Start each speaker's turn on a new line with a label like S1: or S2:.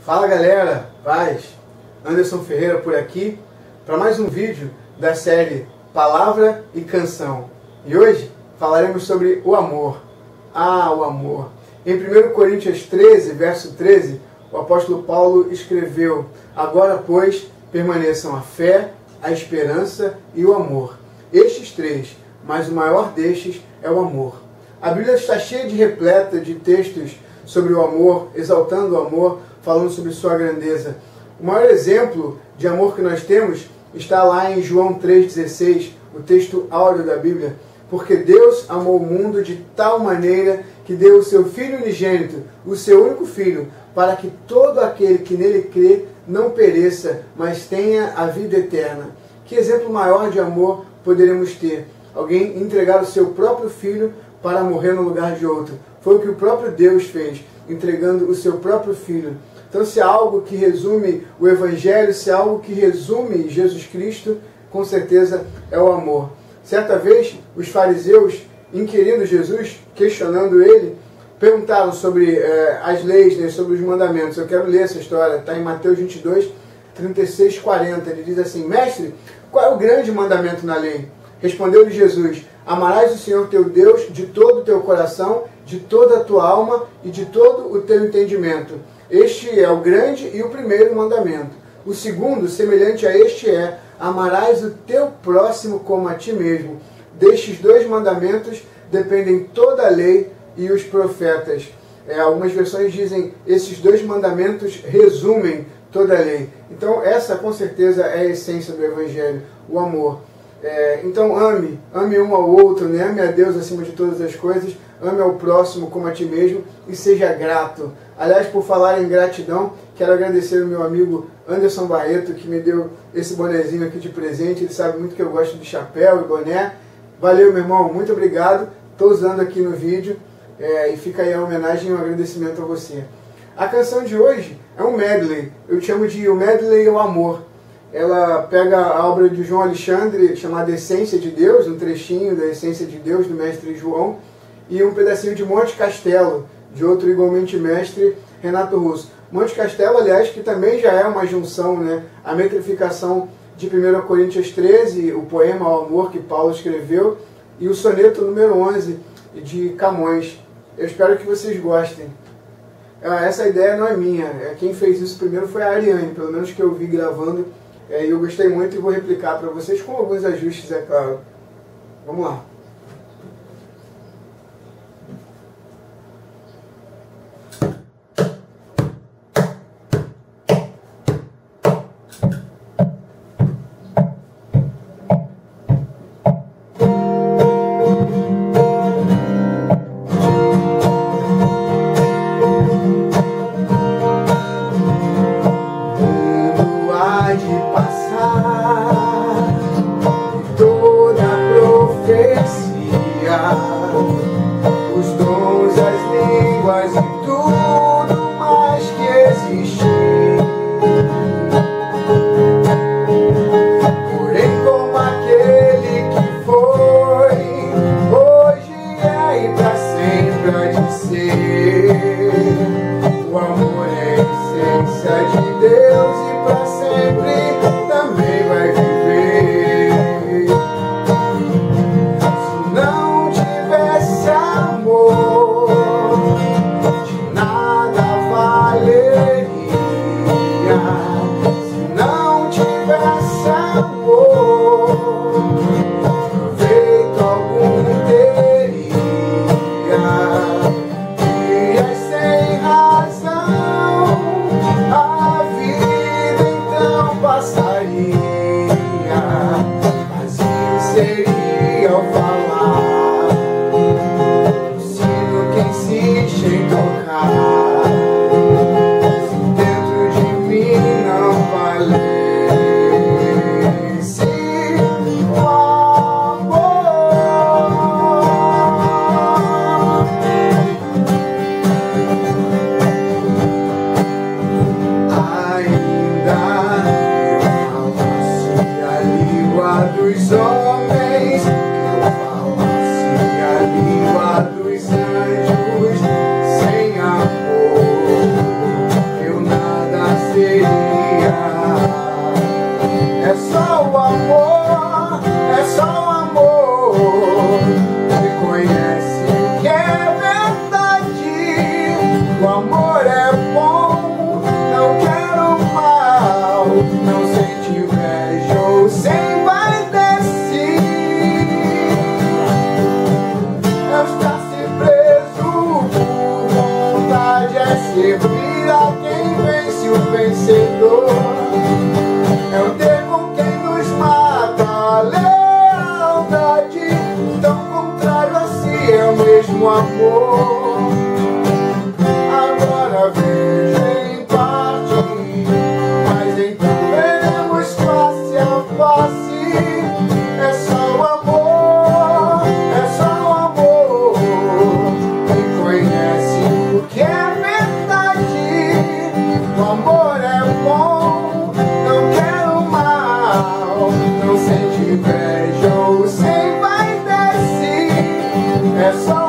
S1: Fala galera, paz! Anderson Ferreira por aqui para mais um vídeo da série Palavra e Canção. E hoje falaremos sobre o amor. O amor. Em 1 Coríntios 13, verso 13, o apóstolo Paulo escreveu: agora, pois, permaneçam a fé, a esperança e o amor. Estes três, mas o maior destes é o amor. A Bíblia está cheia de repleta de textos sobre o amor, exaltando o amor, falando sobre sua grandeza. O maior exemplo de amor que nós temos está lá em João 3,16, o texto áureo da Bíblia. Porque Deus amou o mundo de tal maneira que deu o seu Filho unigênito, o seu único Filho, para que todo aquele que nele crê não pereça, mas tenha a vida eterna. Que exemplo maior de amor poderemos ter? Alguém entregar o seu próprio Filho para morrer no lugar de outro. Foi o que o próprio Deus fez, entregando o seu próprio Filho. Então, se há algo que resume o Evangelho, se há algo que resume Jesus Cristo, com certeza é o amor. Certa vez, os fariseus, inquirindo Jesus, questionando ele, perguntaram sobre as leis, né, sobre os mandamentos. Eu quero ler essa história, está em Mateus 22, 36, 40. Ele diz assim: Mestre, qual é o grande mandamento na lei? Respondeu-lhe Jesus: amarás o Senhor teu Deus de todo o teu coração, de toda a tua alma e de todo o teu entendimento. Este é o grande e o primeiro mandamento. O segundo, semelhante a este, é: amarás o teu próximo como a ti mesmo. Destes dois mandamentos dependem toda a lei e os profetas. Algumas versões dizem: esses dois mandamentos resumem toda a lei. Então essa com certeza é a essência do Evangelho, o amor. Então ame um ao outro, né? Ame a Deus acima de todas as coisas, ame ao próximo como a ti mesmo e seja grato. Aliás, por falar em gratidão, quero agradecer ao meu amigo Anderson Barreto, que me deu esse bonezinho aqui de presente. Ele sabe muito que eu gosto de chapéu e boné. Valeu, meu irmão, muito obrigado. Estou usando aqui no vídeo e fica aí a homenagem e um agradecimento a você. A canção de hoje é um medley. Eu chamo de o medley ao amor. Ela pega a obra de João Alexandre, chamada Essência de Deus, um trechinho da Essência de Deus, do mestre João, e um pedacinho de Monte Castelo, de outro igualmente mestre, Renato Russo. Monte Castelo, aliás, que também já é uma junção, né? A metrificação de 1 Coríntios 13, o poema ao amor que Paulo escreveu, e o soneto número 11, de Camões. Eu espero que vocês gostem. Essa ideia não é minha, quem fez isso primeiro foi a Ariane, pelo menos que eu vi gravando. E eu gostei muito e vou replicar para vocês com alguns ajustes, é claro. Vamos lá.
S2: Os dons, as línguas e tudo mais que existe. Porém, como aquele que foi, hoje é e pra sempre há de ser. O amor é a essência de Deus e pra sempre também vai viver. A vida vida quem vence o vencedor. É o tempo quem nos mata, a lealdade, tão contrário a si é o mesmo amor. Agora vejo em parte, mas em tudo veremos face a face. É só o amor, é só o amor. Quem conhece o que é verdade, o amor é bom, não quer o mal, não sente inveja ou sem vaidade. É só